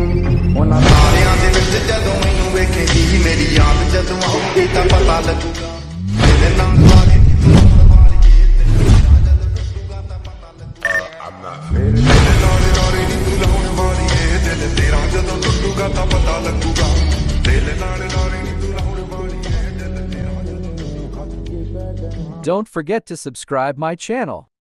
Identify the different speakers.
Speaker 1: ਉਹਨਾਂ ਤਾਰਿਆਂ ਦੇ ਵਿੱਚ ਜਦੋਂ ਮੈਨੂੰ ਵੇਖੇਂਗੀ ਮੇਰੀ ਯਾਦ ਜਦੋਂ ਆਉਂਦੀ ਤਾਂ ਪਤਾ ਲੱਗੂਗਾ ਤੇਰੇ ਨਾਲ ਵਾਲੀ ਤੂੰ ਵਾਲੀਏ ਤੇਰੇ ਨਾਲ ਜਦੋਂ ਟੁੱਟੂਗਾ ਤਾਂ ਪਤਾ ਲੱਗੂਗਾ ਤੇਰੇ ਨਾਲ ਨੀ ਤੂੰ ਲਾਉਣ ਵਾਲੀਏ ਦਿਲ ਤੇਰਾ ਜਦੋਂ ਟੁੱਟੂਗਾ ਤਾਂ ਪਤਾ ਲੱਗੂਗਾ ਤੇਰੇ ਨਾਲ ਨੀ ਤੂੰ ਲਾਉਣ ਵਾਲੀਏ ਦਿਲ ਤੇਰਾ ਜਦੋਂ ਟੁੱਟੂਗਾ।
Speaker 2: Don't forget to subscribe my channel.